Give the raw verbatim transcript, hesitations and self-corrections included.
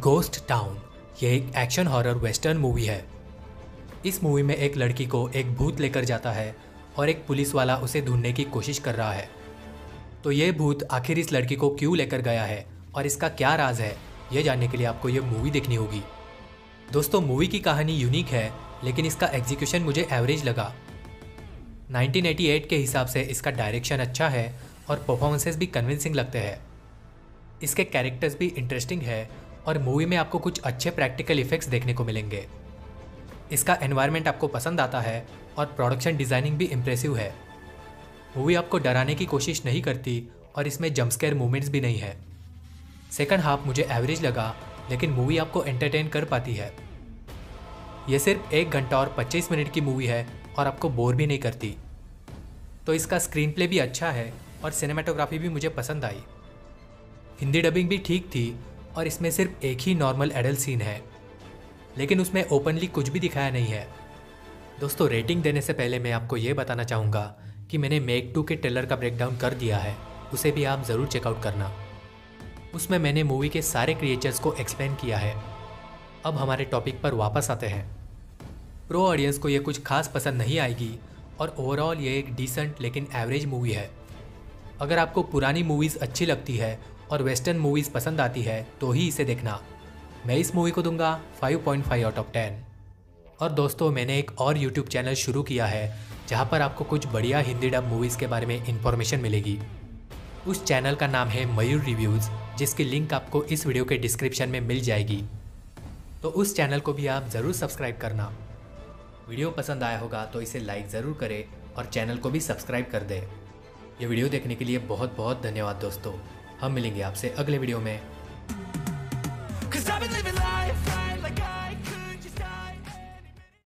Ghost town ये एक action horror western movie है। इस मूवी में एक लड़की को एक भूत लेकर जाता है और एक पुलिस वाला उसे ढूंढने की कोशिश कर रहा है। तो ये भूत आखिर इस लड़की को क्यों लेकर गया है और इसका क्या राज है, ये जानने के लिए आपको ये मूवी देखनी होगी। दोस्तों, मूवी की कहानी यूनिक है लेकिन इसका एग्जीक्यूशन मुझे एवरेज लगा। नाइनटीन एटी एट के हिसाब से इसका डायरेक्शन अच्छा है और परफॉर्मेंसेस भी कन्विंसिंग लगते हैं। इसके कैरेक्टर्स भी इंटरेस्टिंग है और मूवी में आपको कुछ अच्छे प्रैक्टिकल इफेक्ट्स देखने को मिलेंगे। इसका एनवायरनमेंट आपको पसंद आता है और प्रोडक्शन डिज़ाइनिंग भी इम्प्रेसिव है। मूवी आपको डराने की कोशिश नहीं करती और इसमें जंपस्केयर मूवमेंट्स भी नहीं है। सेकंड हाफ मुझे एवरेज लगा लेकिन मूवी आपको एंटरटेन कर पाती है। यह सिर्फ एक घंटा और पच्चीस मिनट की मूवी है और आपको बोर भी नहीं करती। तो इसका स्क्रीन प्ले भी अच्छा है और सिनेमाटोग्राफी भी मुझे पसंद आई। हिंदी डबिंग भी ठीक थी और इसमें सिर्फ एक ही नॉर्मल एडल्ट सीन है, लेकिन उसमें ओपनली कुछ भी दिखाया नहीं है। दोस्तों, रेटिंग देने से पहले मैं आपको ये बताना चाहूँगा कि मैंने मेक टू के ट्रेलर का ब्रेकडाउन कर दिया है, उसे भी आप ज़रूर चेकआउट करना। उसमें मैंने मूवी के सारे क्रिएचर्स को एक्सप्लेन किया है। अब हमारे टॉपिक पर वापस आते हैं। प्रो ऑडियंस को ये कुछ खास पसंद नहीं आएगी और ओवरऑल ये एक डिसेंट लेकिन एवरेज मूवी है। अगर आपको पुरानी मूवीज़ अच्छी लगती है और वेस्टर्न मूवीज़ पसंद आती है तो ही इसे देखना। मैं इस मूवी को दूंगा five point five out of ten. और दोस्तों, मैंने एक और यूट्यूब चैनल शुरू किया है जहां पर आपको कुछ बढ़िया हिंदी डब मूवीज़ के बारे में इंफॉर्मेशन मिलेगी। उस चैनल का नाम है मयूर रिव्यूज़, जिसकी लिंक आपको इस वीडियो के डिस्क्रिप्शन में मिल जाएगी। तो उस चैनल को भी आप ज़रूर सब्सक्राइब करना। वीडियो पसंद आया होगा तो इसे लाइक ज़रूर करें और चैनल को भी सब्सक्राइब कर दें। ये वीडियो देखने के लिए बहुत बहुत धन्यवाद दोस्तों। हम मिलेंगे आपसे अगले वीडियो में।